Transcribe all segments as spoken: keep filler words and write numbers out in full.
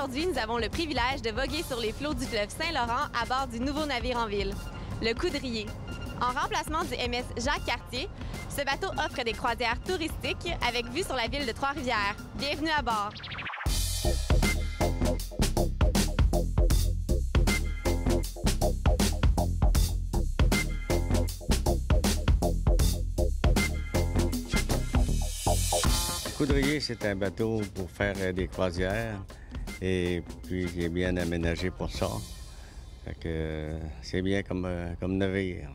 Aujourd'hui, nous avons le privilège de voguer sur les flots du fleuve Saint-Laurent à bord du nouveau navire en ville, le Coudrier. En remplacement du M S Jacques-Cartier, ce bateau offre des croisières touristiques avec vue sur la ville de Trois-Rivières. Bienvenue à bord! Le Coudrier, c'est un bateau pour faire des croisières et puis il est bien aménagé pour ça. Fait que c'est bien comme, comme navire.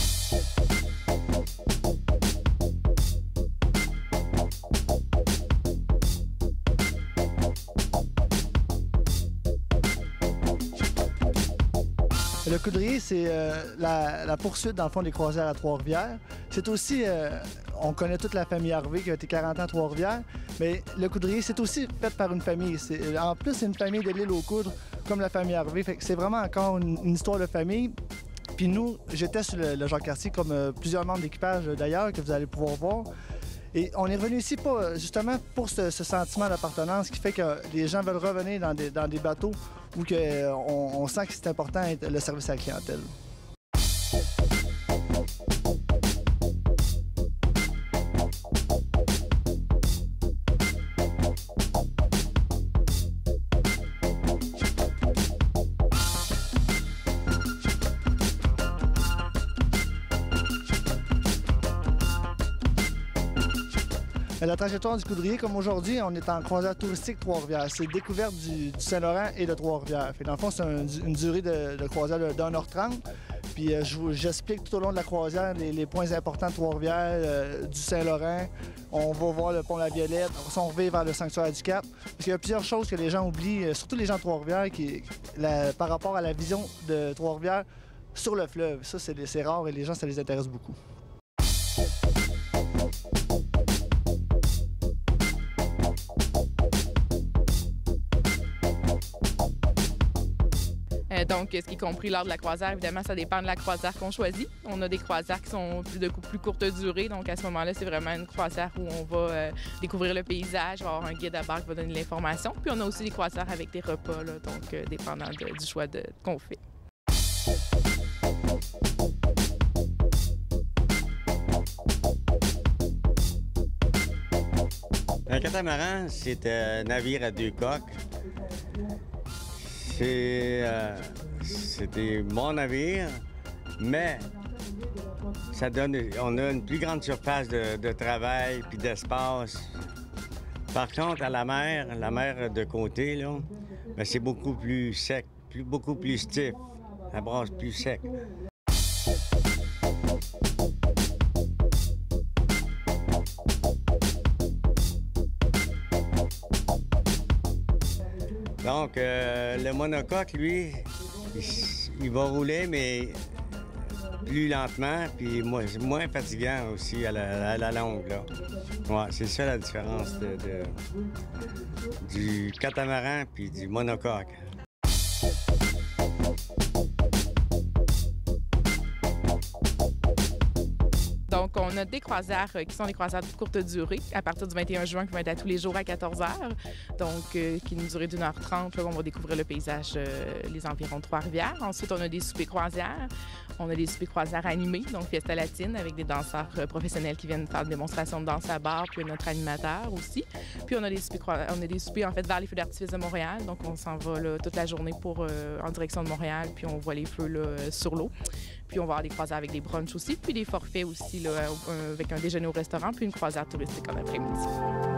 Le Coudrier, c'est euh, la, la poursuite, dans le fond, des croisières à Trois-Rivières. C'est aussi, euh, on connaît toute la famille Harvey qui a été quarante ans à Trois-Rivières, mais le Coudrier, c'est aussi fait par une famille. En plus, c'est une famille de l'île aux Coudres, comme la famille Harvey. Fait que c'est vraiment encore une, une histoire de famille. Puis nous, j'étais sur le, le Jacques-Cartier, comme euh, plusieurs membres d'équipage d'ailleurs, que vous allez pouvoir voir. Et on est revenu ici pas, justement pour ce, ce sentiment d'appartenance qui fait que les gens veulent revenir dans des, dans des bateaux où que, euh, on, on sent que c'est important le service à la clientèle. La trajectoire du Coudrier, comme aujourd'hui, on est en croisière touristique Trois-Rivières. C'est découverte du, du Saint-Laurent et de Trois-Rivières. Dans le fond, c'est un, une durée de, de croisière d'un heure trente. Puis euh, j'explique tout au long de la croisière les, les points importants de Trois-Rivières, euh, du Saint-Laurent. On va voir le pont La Violette. Après ça, on revient vers le sanctuaire du Cap. Parce qu'il y a plusieurs choses que les gens oublient, euh, surtout les gens de Trois-Rivières, qui, la, par rapport à la vision de Trois-Rivières sur le fleuve. Ça, c'est rare et les gens, ça les intéresse beaucoup. Donc, ce qui est compris lors de la croisière, évidemment, ça dépend de la croisière qu'on choisit. On a des croisières qui sont de plus courte durée, donc à ce moment-là, c'est vraiment une croisière où on va euh, découvrir le paysage, on va avoir un guide à bord qui va donner l'information. Puis on a aussi des croisières avec des repas, là, donc euh, dépendant de, du choix qu'on fait. Un catamaran, c'est un navire à deux coques. C'est euh, c'était mon navire, mais ça donne, on a une plus grande surface de, de travail puis d'espace. Par contre, à la mer, la mer de côté, là, ben, c'est beaucoup plus sec, plus, beaucoup plus stiff. Ça brasse plus sec. Donc, euh, le monocoque, lui, il, il va rouler, mais plus lentement, puis moins, moins fatigant aussi à la, à la longue. Ouais, c'est ça la différence de, de, du catamaran puis du monocoque. Donc, on a des croisières qui sont des croisières de courte durée, à partir du vingt et un juin, qui vont être à tous les jours à quatorze heures. Donc, euh, qui nous durent d'une heure trente, là, on va découvrir le paysage, euh, les environs de Trois-Rivières. Ensuite, on a des soupers croisières. On a des soupers croisières animés, donc fiesta latine, avec des danseurs euh, professionnels qui viennent faire des démonstrations de danse à bord, puis notre animateur aussi. Puis, on a des soupers, on a des soupers en fait, vers les feux d'artifice de Montréal. Donc, on s'en va là, toute la journée pour, euh, en direction de Montréal, puis on voit les feux là, sur l'eau. Puis, on va avoir des croisières avec des brunchs aussi, puis des forfaits aussi, là, avec un déjeuner au restaurant, puis une croisière touristique en après-midi.